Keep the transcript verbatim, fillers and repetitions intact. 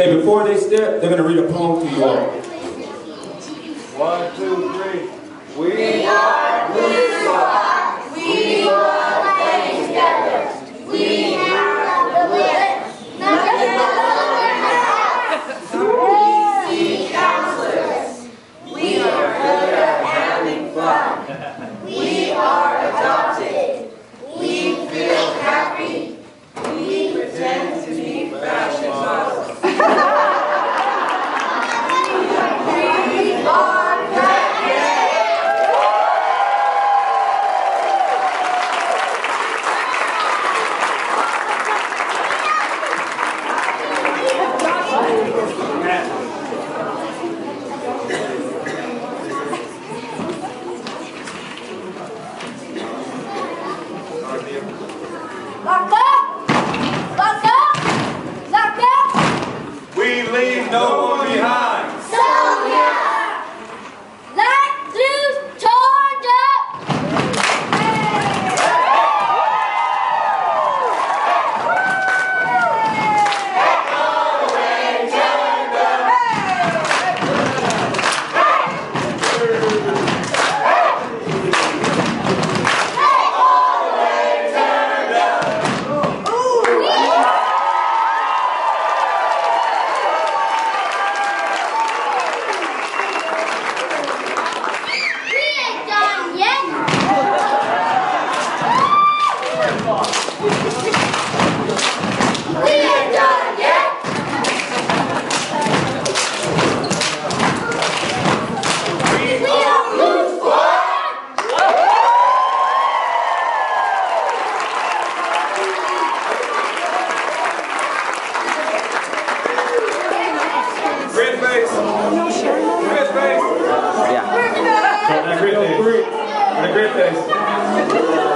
Okay, before they step, they're going to read a poem to you all. One, two, three. We, we are who you are. We are playing together. We have the wit. Nothing but love and half. We see counselors. We are good at having fun. We are adopted. We feel happy. We pretend to be fashion models. Lock up! Lock up! Lock up! We leave no one behind. Sonia! Let loose, charge up! Red face. Red face. Yeah. Grid face. Grid face.